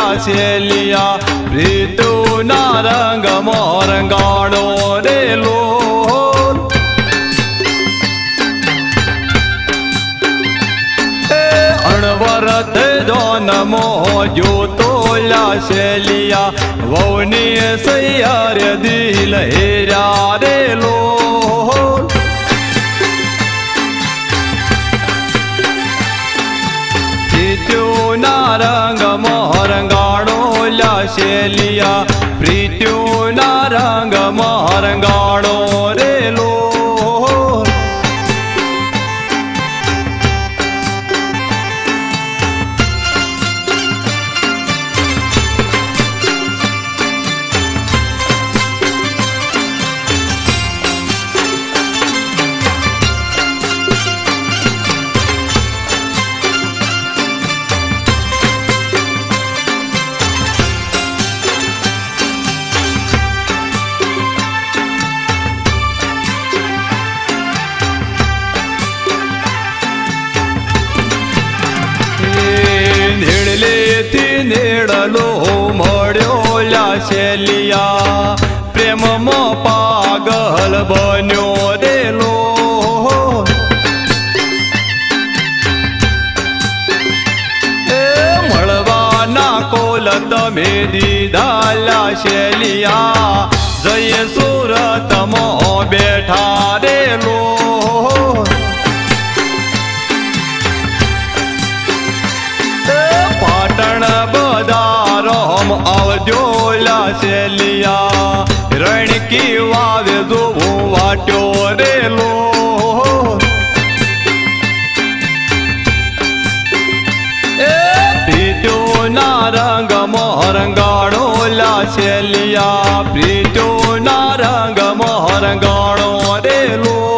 શેલિયા પ્રીતુના રંગમાં રંગાણો રે લોલ અણવરત જોનમો જોતોલા શેલિયા વૌની સૈયાર દિલ હેરા રે લોલ પ્રીત્યુના રંગમાં રંગાણો લા શેલિયા પ્રીત્યુના રંગમાં રંગાણો રે લોલ नेड़लो मळ्यो ला शैलिया प्रेम में पागल बन्यो रे लोल मळवाना कोल तमे दीधा ला शैलिया जय सूरत में बैठा रे लोल पाटण बदारोम आवजो ला शैलिया रण की वावे जो वाट्यो रे लोल प्रीत्युना रंगમાં રંગાણો લા શેલિયા પ્રીત્યુના રંગમાં રંગાણો રે લોલ